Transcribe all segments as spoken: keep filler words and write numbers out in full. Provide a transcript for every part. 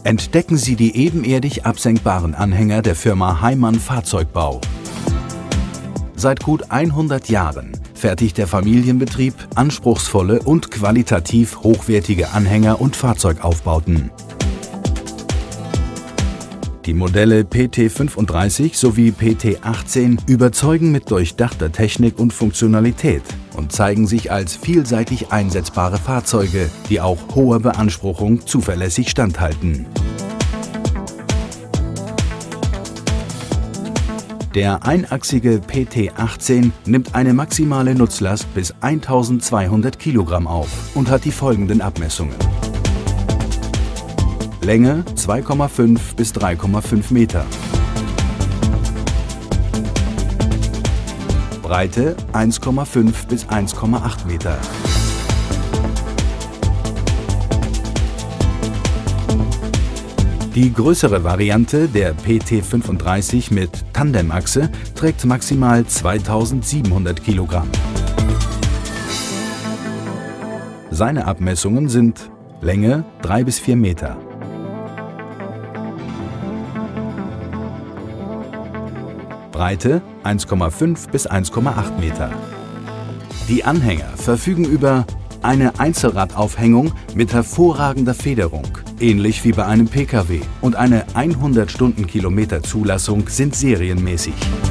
Entdecken Sie die ebenerdig absenkbaren Anhänger der Firma Heimann Fahrzeugbau. Seit gut hundert Jahren fertigt der Familienbetrieb anspruchsvolle und qualitativ hochwertige Anhänger und Fahrzeugaufbauten. Die Modelle P T fünfunddreißig sowie P T achtzehn überzeugen mit durchdachter Technik und Funktionalität und zeigen sich als vielseitig einsetzbare Fahrzeuge, die auch hoher Beanspruchung zuverlässig standhalten. Der einachsige P T achtzehn nimmt eine maximale Nutzlast bis eintausendzweihundert Kilogramm auf und hat die folgenden Abmessungen: Länge zwei Komma fünf bis drei Komma fünf Meter, Breite eins Komma fünf bis eins Komma acht Meter, die größere Variante, der P T fünfunddreißig mit Tandemachse, trägt maximal zweitausendsiebenhundert Kilogramm. Seine Abmessungen sind Länge drei bis vier Meter, Breite eins Komma fünf bis eins Komma acht Meter. Die Anhänger verfügen über eine Einzelradaufhängung mit hervorragender Federung, ähnlich wie bei einem P K W, und eine hundert Stundenkilometer Zulassung sind serienmäßig.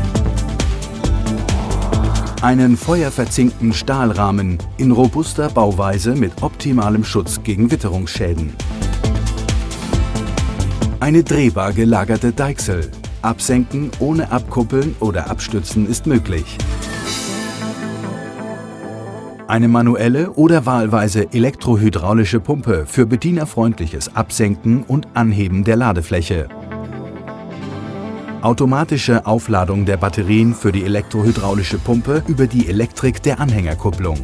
Einen feuerverzinkten Stahlrahmen in robuster Bauweise mit optimalem Schutz gegen Witterungsschäden. Eine drehbar gelagerte Deichsel. Absenken ohne Abkuppeln oder Abstützen ist möglich. Eine manuelle oder wahlweise elektrohydraulische Pumpe für bedienerfreundliches Absenken und Anheben der Ladefläche. Automatische Aufladung der Batterien für die elektrohydraulische Pumpe über die Elektrik der Anhängerkupplung.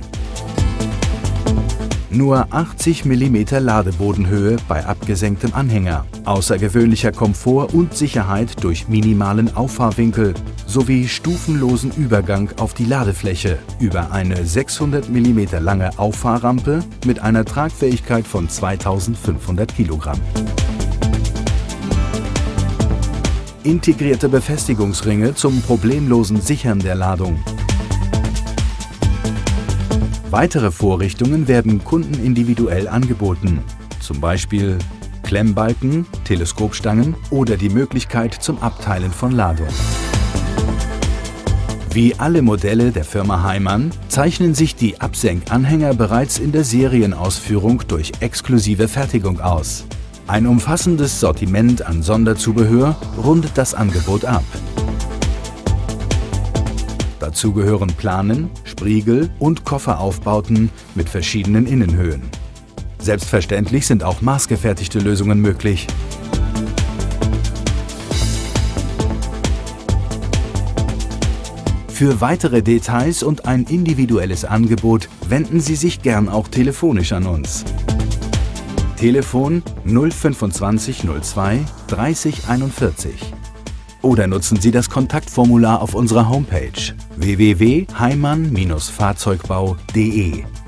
Nur achtzig Millimeter Ladebodenhöhe bei abgesenktem Anhänger, außergewöhnlicher Komfort und Sicherheit durch minimalen Auffahrwinkel sowie stufenlosen Übergang auf die Ladefläche über eine sechshundert Millimeter lange Auffahrrampe mit einer Tragfähigkeit von zweitausendfünfhundert Kilogramm. Integrierte Befestigungsringe zum problemlosen Sichern der Ladung. Weitere Vorrichtungen werden Kunden individuell angeboten, zum Beispiel Klemmbalken, Teleskopstangen oder die Möglichkeit zum Abteilen von Ladung. Wie alle Modelle der Firma Heimann zeichnen sich die Absenkanhänger bereits in der Serienausführung durch exklusive Fertigung aus. Ein umfassendes Sortiment an Sonderzubehör rundet das Angebot ab. Dazu gehören Planen, Spriegel und Kofferaufbauten mit verschiedenen Innenhöhen. Selbstverständlich sind auch maßgefertigte Lösungen möglich. Für weitere Details und ein individuelles Angebot wenden Sie sich gern auch telefonisch an uns. Telefon null fünfundzwanzig null zwei dreißig einundvierzig. Oder nutzen Sie das Kontaktformular auf unserer Homepage w w w punkt heimann Bindestrich fahrzeugbau punkt de.